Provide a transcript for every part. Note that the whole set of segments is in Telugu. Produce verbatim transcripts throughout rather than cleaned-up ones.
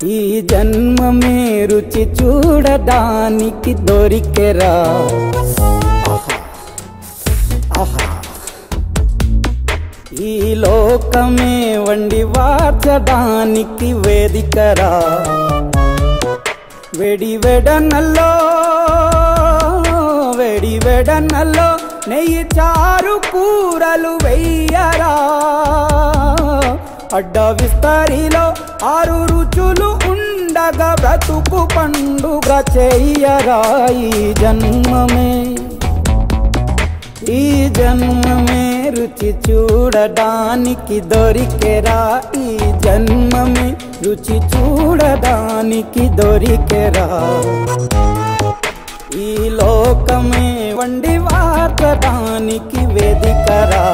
ఈ జన్మమే రుచి చూడడానికి దొరికెరా ఈ లోకమే వండి వార్చడానికి వేదికరా వెడి వెడనల్లో వెడి వెడనల్లో నెయ్యి చారు కూరలు వెయ్యరా అడ్డ విస్తరిలో ఆరు రుచులు ఉండగా బ్రతుకు పండుగ చెయ్యరా ఈ జన్మమే ఈ జన్మమే రుచి చూడడానికి దొరికెరా ఈ జన్మమే రుచి చూడడానికి దొరికెరా ఈ లోకమే వండి వార్చడానికి వేదికరా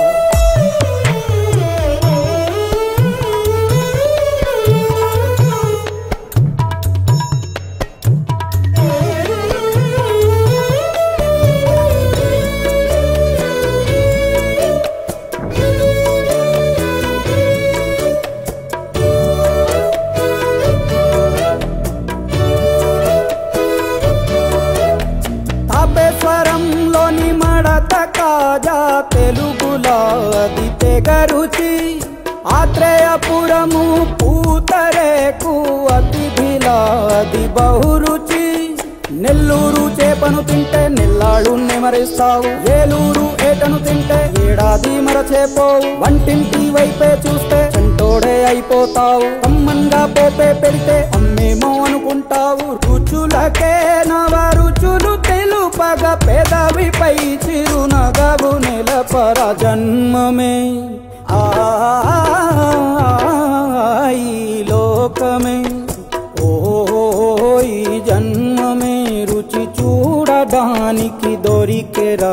స్వరంలోని మడత కాజా తెలుగులో అది తెగ రుచి ఆత్రేయపురము పూతరేకు అతిథిలా అది బహురుచి నెల్లూరు చేపను తింటే నెల్లాళ్ళు నెమరిస్తావు ఏలూరు ఏటను తింటే ఏడాది మరచేపోవు వంటింటి వైపే చూస్తే చంటోడే అయిపోతావు కమ్మంగా పోపే పెడితే అమ్మేమో అనుకుంటావు రుచులకే నవ రుచులు తెలుపగ పెదవిపై చిరునగవు నెలపర జన్మమే ఆ ఈ లోకమే ఓ ఈ జన్మమే రుచి చూడడానికి దొరికెరా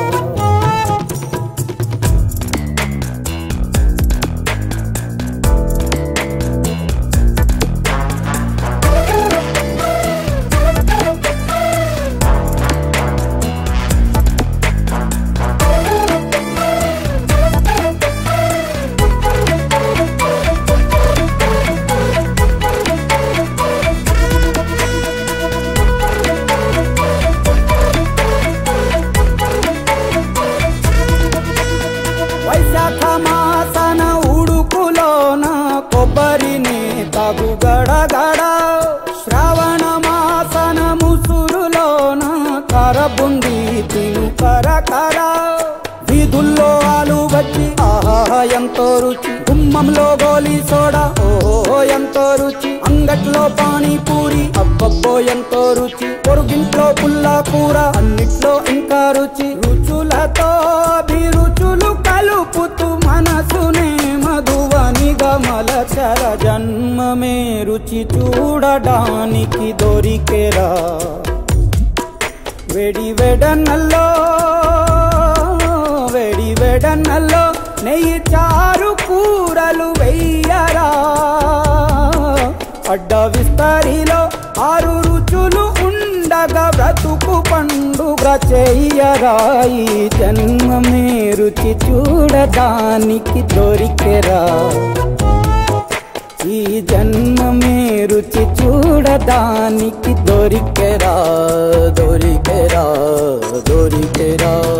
వైశాఖ మాసన ఉడుకులోన కొబ్బరిని తాగు గడగడ శ్రావణ మాసన ముసురులోన కరబుంది తిను కరకర వీధుల్లో ఆలు వచ్చి ఆహా ఎంతో రుచి గుమ్మంలో గోలీ సోడా ఓహో ఎంతో రుచి అంగట్లో పానీపూరి అబ్బబ్బో ఎంతో రుచి పొరుగింట్లో పుల్లా కూర అన్నిట్లో ఇంకా రుచి రుచులతో అభిరుచులు కలుపుతూ మనసునే మధువనిగా మలచర జన్మమే రుచి చూడడానికి దొరికెరా వెడి వెడనల్లో వెడి వెడనల్లో నెయ్యి చారు కూరలు వెయ్యరా అడ్డ విస్తరిలో ఆరు రుచులు ఉండగా బ్రతుకు పండుగ చెయ్యరా ఈ జన్మమే రుచి చూడడానికి దొరికెరా ఈ జన్మమే రుచి చూడడానికి దొరికెరా దొరికెరా దొరికెరా